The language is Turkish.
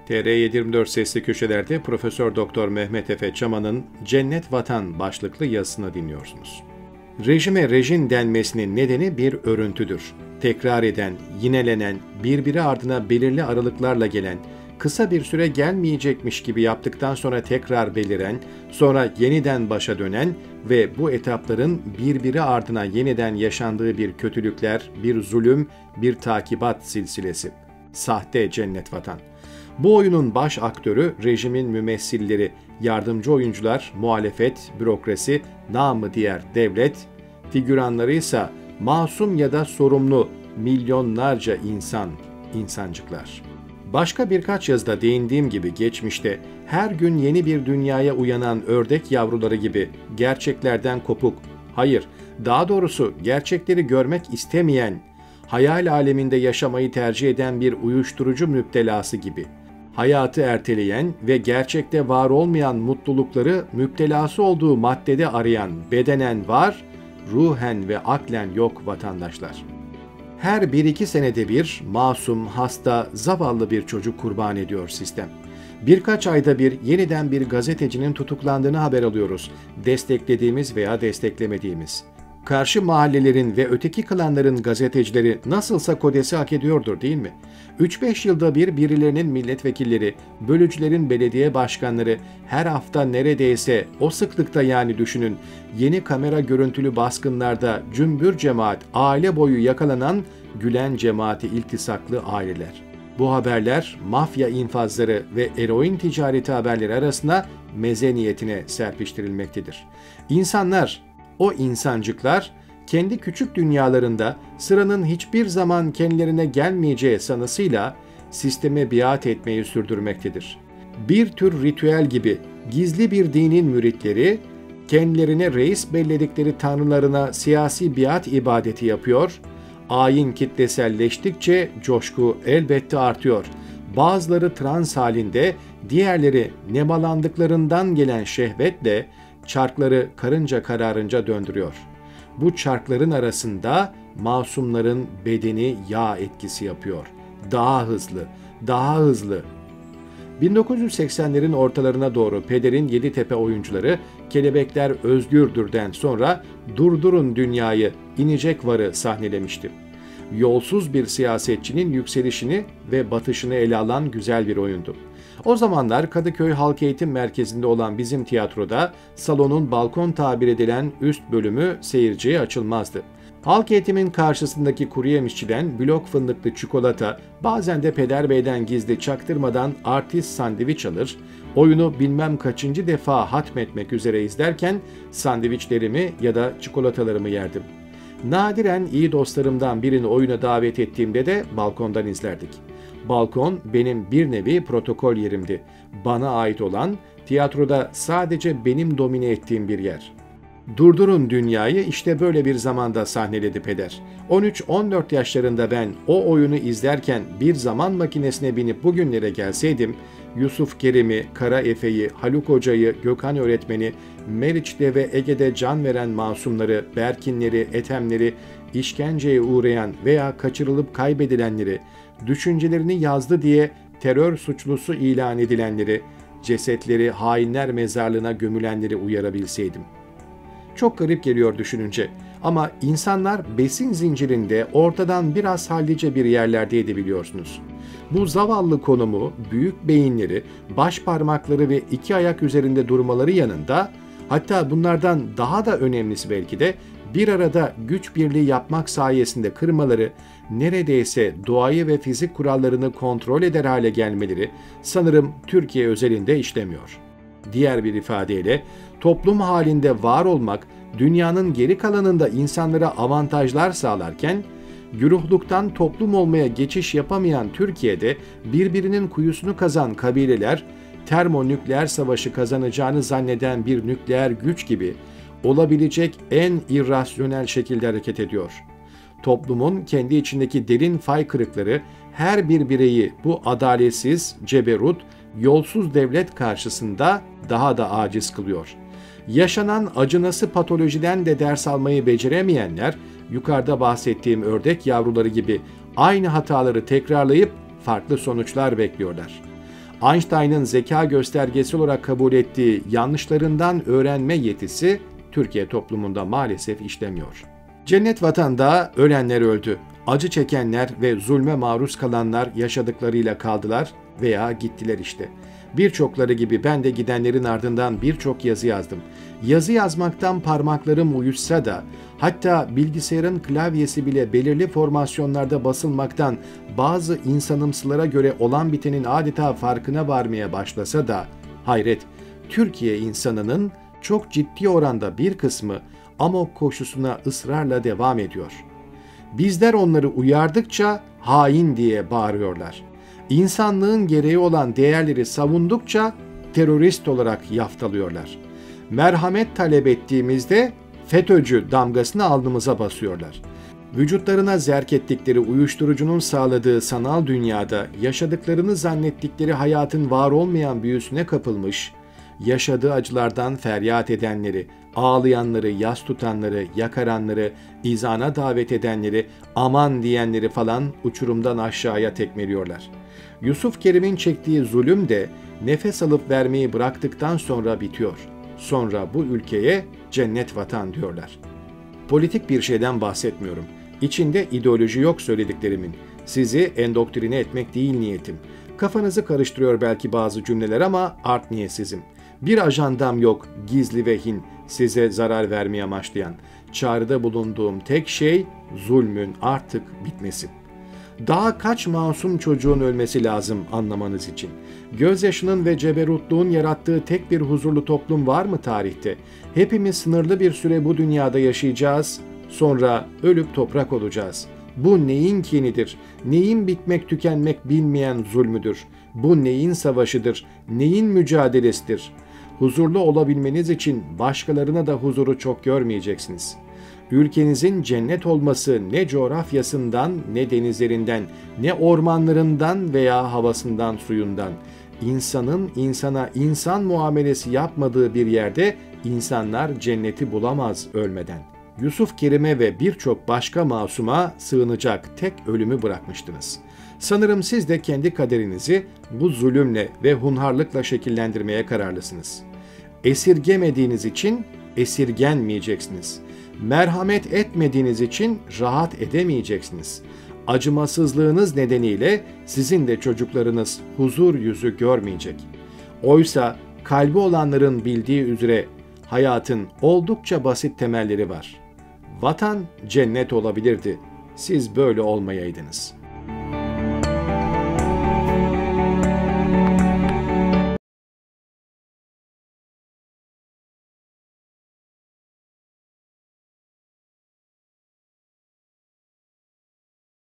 TR724 Sesli Köşeler'de Profesör Doktor Mehmet Efe Çaman'ın Cennet Vatan başlıklı yazısını dinliyorsunuz. Rejime rejim denmesinin nedeni bir örüntüdür. Tekrar eden, yinelenen, birbiri ardına belirli aralıklarla gelen, kısa bir süre gelmeyecekmiş gibi yaptıktan sonra tekrar beliren, sonra yeniden başa dönen ve bu etapların birbiri ardına yeniden yaşandığı bir kötülükler, bir zulüm, bir takibat silsilesi. Sahte cennet vatan. Bu oyunun baş aktörü rejimin mümessilleri, yardımcı oyuncular, muhalefet, bürokrasi, namı diğer devlet, figüranları ise masum ya da sorumlu milyonlarca insancıklar. Başka birkaç yazıda değindiğim gibi geçmişte her gün yeni bir dünyaya uyanan ördek yavruları gibi gerçeklerden kopuk, hayır, daha doğrusu gerçekleri görmek istemeyen, hayal aleminde yaşamayı tercih eden bir uyuşturucu müptelası gibi, hayatı erteleyen ve gerçekte var olmayan mutlulukları müptelası olduğu maddede arayan bedenen var, ruhen ve aklen yok vatandaşlar. Her 1-2 senede bir masum, hasta, zavallı bir çocuk kurban ediyor sistem. Birkaç ayda bir yeniden bir gazetecinin tutuklandığını haber alıyoruz. Desteklediğimiz veya desteklemediğimiz. Karşı mahallelerin ve öteki klanların gazetecileri nasılsa kodesi hak ediyordur değil mi? 3-5 yılda bir birilerinin milletvekilleri, bölücülerin belediye başkanları her hafta neredeyse o sıklıkta yani düşünün yeni kamera görüntülü baskınlarda cümbür cemaat aile boyu yakalanan Gülen cemaati iltisaklı aileler. Bu haberler mafya infazları ve eroin ticareti haberleri arasında meze niyetine serpiştirilmektedir. İnsanlar, o insancıklar kendi küçük dünyalarında sıranın hiçbir zaman kendilerine gelmeyeceği sanısıyla sisteme biat etmeyi sürdürmektedir. Bir tür ritüel gibi gizli bir dinin müritleri kendilerine reis belledikleri tanrılarına siyasi biat ibadeti yapıyor, ayin kitleselleştikçe coşku elbette artıyor. Bazıları trans halinde, diğerleri nemalandıklarından gelen şehvetle çarkları karınca kararınca döndürüyor. Bu çarkların arasında masumların bedeni yağ etkisi yapıyor. Daha hızlı, daha hızlı. 1980'lerin ortalarına doğru Peder'in Yeditepe oyuncuları Kelebekler Özgürdür'den sonra Durdurun Dünyayı, İnecek Var'ı sahnelemişti. Yolsuz bir siyasetçinin yükselişini ve batışını ele alan güzel bir oyundu. O zamanlar Kadıköy Halk Eğitim Merkezi'nde olan bizim tiyatroda salonun balkon tabir edilen üst bölümü seyirciye açılmazdı. Halk eğitimin karşısındaki kuru yemişçiden blok fındıklı çikolata, bazen de Peder Bey'den gizli çaktırmadan artist sandviç alır, oyunu bilmem kaçıncı defa hatmetmek üzere izlerken sandviçlerimi ya da çikolatalarımı yerdim. Nadiren iyi dostlarımdan birini oyuna davet ettiğimde de balkondan izlerdik. Balkon benim bir nevi protokol yerimdi. Bana ait olan, tiyatroda sadece benim domine ettiğim bir yer. Durdurun Dünyayı işte böyle bir zamanda sahneledi Peder. 13-14 yaşlarında ben o oyunu izlerken bir zaman makinesine binip bugünlere gelseydim, Yusuf Kerim'i, Kara Efe'yi, Haluk Hoca'yı, Gökhan öğretmeni, Meriç'te ve Ege'de can veren masumları, Berkinleri, Ethemleri, işkenceye uğrayan veya kaçırılıp kaybedilenleri, düşüncelerini yazdı diye terör suçlusu ilan edilenleri, cesetleri hainler mezarlığına gömülenleri uyarabilseydim. Çok garip geliyor düşününce ama insanlar besin zincirinde ortadan biraz hallice bir yerlerdeydi biliyorsunuz. Bu zavallı konumu, büyük beyinleri, baş parmakları ve 2 ayak üzerinde durmaları yanında, hatta bunlardan daha da önemlisi belki de bir arada güç birliği yapmak sayesinde kırmaları, neredeyse doğayı ve fizik kurallarını kontrol eder hale gelmeleri sanırım Türkiye özelinde işlemiyor. Diğer bir ifadeyle toplum halinde var olmak dünyanın geri kalanında insanlara avantajlar sağlarken güruhluktan toplum olmaya geçiş yapamayan Türkiye'de birbirinin kuyusunu kazan kabileler termonükleer savaşı kazanacağını zanneden bir nükleer güç gibi olabilecek en irrasyonel şekilde hareket ediyor. Toplumun kendi içindeki derin fay kırıkları her bir bireyi bu adaletsiz, ceberut, yolsuz devlet karşısında daha da aciz kılıyor. Yaşanan acınası patolojiden de ders almayı beceremeyenler, yukarıda bahsettiğim ördek yavruları gibi aynı hataları tekrarlayıp farklı sonuçlar bekliyorlar. Einstein'ın zeka göstergesi olarak kabul ettiği yanlışlarından öğrenme yetisi Türkiye toplumunda maalesef işlemiyor. Cennet vatanda ölenler öldü. Acı çekenler ve zulme maruz kalanlar yaşadıklarıyla kaldılar veya gittiler işte. Birçokları gibi ben de gidenlerin ardından birçok yazı yazdım. Yazı yazmaktan parmaklarım uyuşsa da, hatta bilgisayarın klavyesi bile belirli formasyonlarda basılmaktan bazı insanımsılara göre olan bitenin adeta farkına varmaya başlasa da, hayret, Türkiye insanının çok ciddi oranda bir kısmı amok koşusuna ısrarla devam ediyor. Bizler onları uyardıkça hain diye bağırıyorlar. İnsanlığın gereği olan değerleri savundukça terörist olarak yaftalıyorlar. Merhamet talep ettiğimizde FETÖ'cü damgasını alnımıza basıyorlar. Vücutlarına zerk ettikleri uyuşturucunun sağladığı sanal dünyada yaşadıklarını zannettikleri hayatın var olmayan büyüsüne kapılmış, yaşadığı acılardan feryat edenleri, ağlayanları, yas tutanları, yakaranları, izana davet edenleri, aman diyenleri falan uçurumdan aşağıya tekmeliyorlar. Yusuf Kerim'in çektiği zulüm de nefes alıp vermeyi bıraktıktan sonra bitiyor. Sonra bu ülkeye cennet vatan diyorlar. Politik bir şeyden bahsetmiyorum. İçinde ideoloji yok söylediklerimin. Sizi endoktrine etmek değil niyetim. Kafanızı karıştırıyor belki bazı cümleler ama art niyetsizim. Bir ajandam yok, gizli ve hin, size zarar vermeye amaçlayan. Çağrıda bulunduğum tek şey zulmün artık bitmesi. Daha kaç masum çocuğun ölmesi lazım anlamanız için? Gözyaşının ve ceberutluğun yarattığı tek bir huzurlu toplum var mı tarihte? Hepimiz sınırlı bir süre bu dünyada yaşayacağız, sonra ölüp toprak olacağız. Bu neyin kinidir? Neyin bitmek tükenmek bilmeyen zulmüdür? Bu neyin savaşıdır? Neyin mücadelesidir? Huzurlu olabilmeniz için başkalarına da huzuru çok görmeyeceksiniz. Ülkenizin cennet olması ne coğrafyasından, ne denizlerinden, ne ormanlarından veya havasından, suyundan, insanın insana insan muamelesi yapmadığı bir yerde insanlar cenneti bulamaz ölmeden. Yusuf Kerim'e ve birçok başka masuma sığınacak tek ölümü bırakmıştınız. Sanırım siz de kendi kaderinizi bu zulümle ve hunharlıkla şekillendirmeye kararlısınız. Esirgemediğiniz için esirgenmeyeceksiniz. Merhamet etmediğiniz için rahat edemeyeceksiniz. Acımasızlığınız nedeniyle sizin de çocuklarınız huzur yüzü görmeyecek. Oysa kalbi olanların bildiği üzere hayatın oldukça basit temelleri var. Vatan cennet olabilirdi. Siz böyle olmayaydınız.